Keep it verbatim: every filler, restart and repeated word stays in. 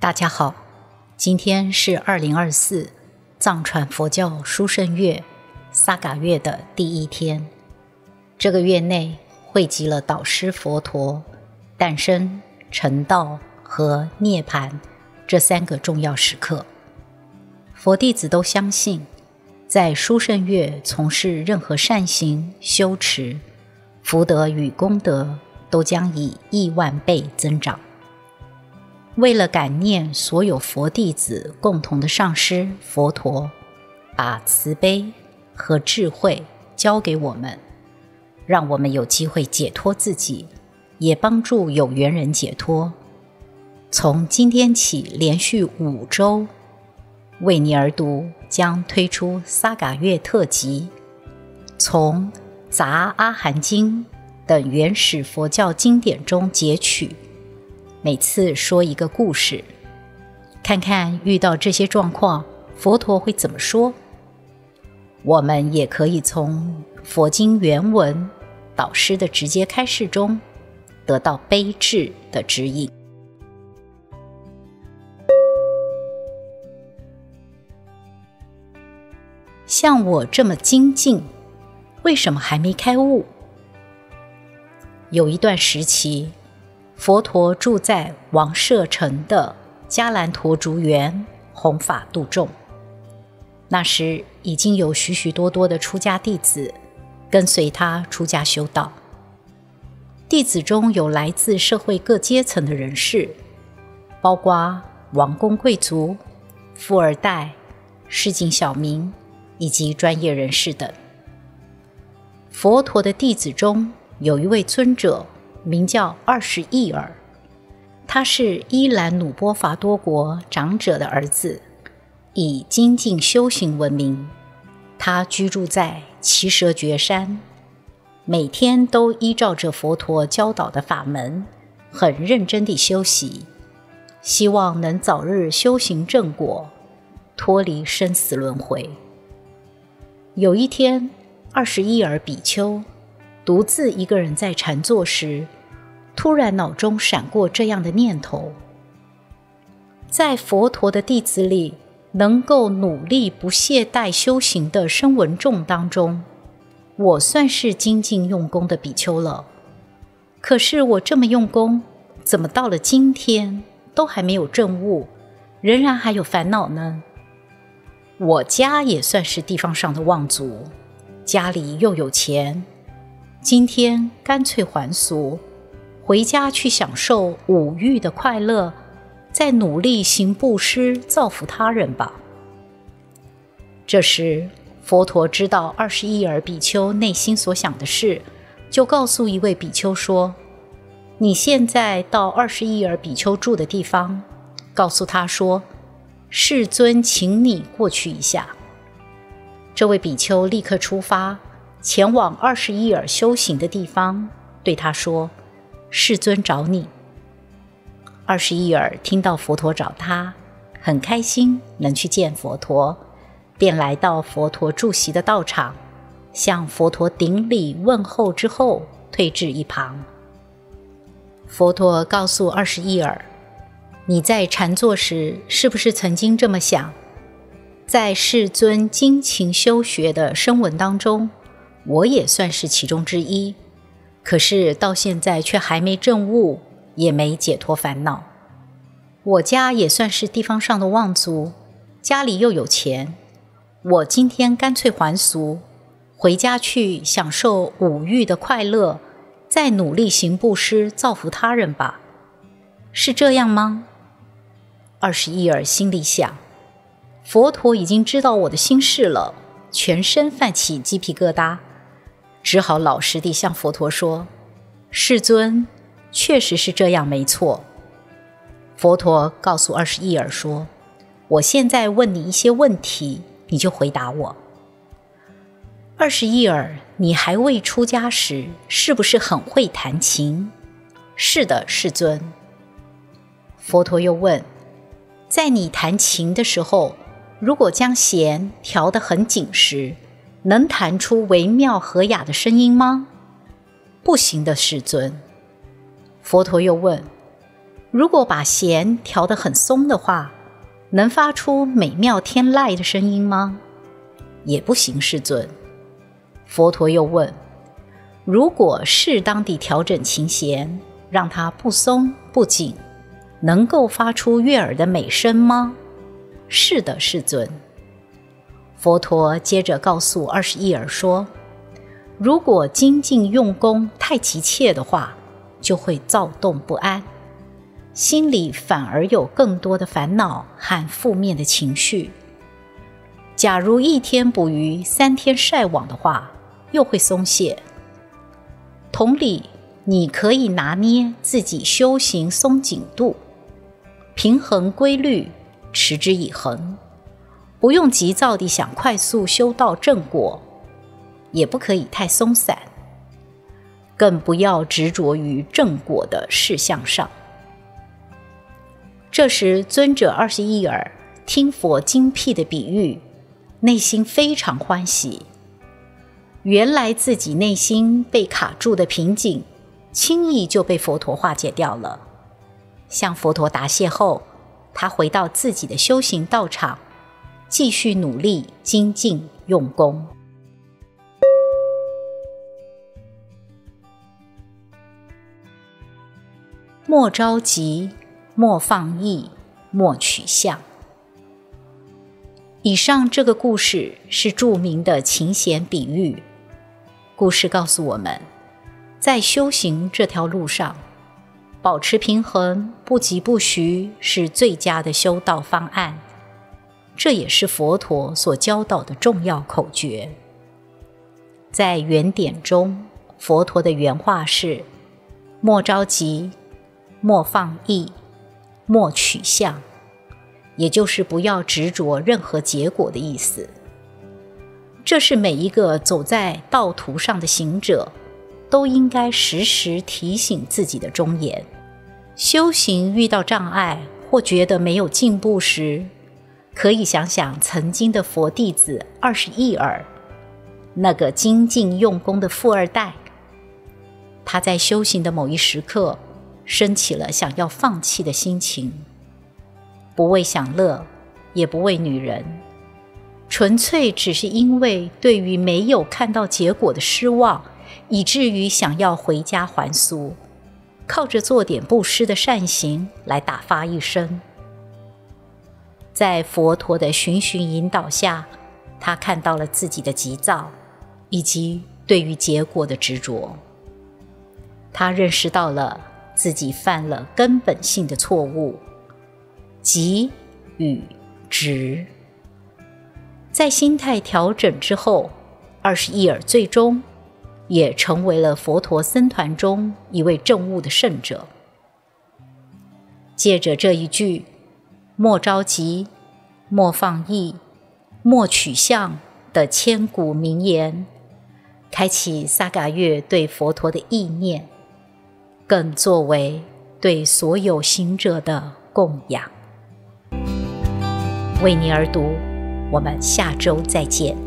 大家好，今天是二零二四藏传佛教殊胜月萨嘎月的第一天。这个月内汇集了导师佛陀诞生、成道和涅槃这三个重要时刻。佛弟子都相信，在殊胜月从事任何善行修持，福德与功德都将以亿万倍增长。为了感念所有佛弟子共同的上师佛陀，把慈悲和智慧交给我们，让我们有机会解脱自己，也帮助有缘人解脱。从今天起连续五周，为你而读将推出萨嘎月特辑，从杂阿含经等原始佛教经典中截取，每次说一个故事，看看遇到这些状况佛陀会怎么说。我们也可以从佛经原文导师的直接开示中得到悲智的指引。像我这么精进，为什么还没开悟？有一段时期，佛陀住在王舍城的迦兰陀竹园，弘法度众。那时已经有许许多多的出家弟子跟随他出家修道。弟子中有来自社会各阶层的人士，包括王公贵族、富二代、市井小民以及专业人士等。佛陀的弟子中有一位尊者，名叫二十亿耳，他是伊兰努波伐多国长者的儿子，以精进修行闻名。他居住在耆蛇绝山，每天都依照着佛陀教导的法门，很认真地修习，希望能早日修行正果，脱离生死轮回。有一天，二十亿耳比丘独自一个人在禅坐时，突然脑中闪过这样的念头：在佛陀的弟子里，能够努力不懈怠修行的声闻众当中，我算是精进用功的比丘了。可是我这么用功，怎么到了今天都还没有证悟，仍然还有烦恼呢？我家也算是地方上的望族，家里又有钱，今天干脆还俗，回家去享受五欲的快乐，再努力行布施，造福他人吧。这时佛陀知道二十亿耳比丘内心所想的事，就告诉一位比丘说：你现在到二十亿耳比丘住的地方，告诉他说，世尊请你过去一下。这位比丘立刻出发，前往二十亿耳修行的地方，对他说：世尊找你。二十亿耳听到佛陀找他，很开心能去见佛陀，便来到佛陀住席的道场，向佛陀顶礼问候之后，退至一旁。佛陀告诉二十亿耳：你在禅坐时是不是曾经这么想？在世尊精勤修学的声闻当中，我也算是其中之一，可是到现在却还没证悟，也没解脱烦恼。我家也算是地方上的望族，家里又有钱，我今天干脆还俗，回家去享受五欲的快乐，再努力行布施，造福他人吧。是这样吗？二十亿耳心里想，佛陀已经知道我的心事了，全身泛起鸡皮疙瘩，只好老实地向佛陀说：世尊，确实是这样没错。佛陀告诉二十亿耳说：我现在问你一些问题，你就回答我。二十亿耳，你还未出家时，是不是很会弹琴？是的，世尊。佛陀又问：在你弹琴的时候，如果将弦调得很紧时，能弹出微妙和雅的声音吗？不行的，世尊。佛陀又问： 如果把弦调得很松的话，能发出美妙天籁的声音吗？也不行，世尊。佛陀又问，如果适当地调整琴弦，让它不松不紧，能够发出悦耳的美声吗？是的，世尊。佛陀接着告诉二十一耳说，如果精进用功太急切的话，就会躁动不安，心里反而有更多的烦恼和负面的情绪。假如一天捕鱼三天晒网的话，又会松懈。同理，你可以拿捏自己修行松紧度，平衡规律，持之以恒，不用急躁地想快速修到正果，也不可以太松散，更不要执着于正果的事项上。这时尊者二十一耳听佛精辟的比喻，内心非常欢喜。原来自己内心被卡住的瓶颈，轻易就被佛陀化解掉了。向佛陀答谢后，他回到自己的修行道场，继续努力精进用功。莫着急，莫放逸，莫取相。以上这个故事是著名的琴弦比喻。故事告诉我们，在修行这条路上，保持平衡，不疾不徐是最佳的修道方案。这也是佛陀所教导的重要口诀。在原典中，佛陀的原话是：莫着急，莫放逸，莫取相，也就是不要执着任何结果的意思。这是每一个走在道途上的行者都应该时时提醒自己的忠言。修行遇到障碍或觉得没有进步时，可以想想曾经的佛弟子二十一耳，那个精进用功的富二代。他在修行的某一时刻升起了想要放弃的心情，不为享乐，也不为女人，纯粹只是因为对于没有看到结果的失望，以至于想要回家还俗，靠着做点布施的善行来打发一生。在佛陀的循循引导下，他看到了自己的急躁，以及对于结果的执着。他认识到了自己犯了根本性的错误，急与执。在心态调整之后，二十一耳最终也成为了佛陀僧团中一位证悟的圣者。借着这一句莫着急，莫放逸，莫取相的千古名言，开启萨嘎月对佛陀的意念，更作为对所有行者的供养。为你而读，我们下周再见。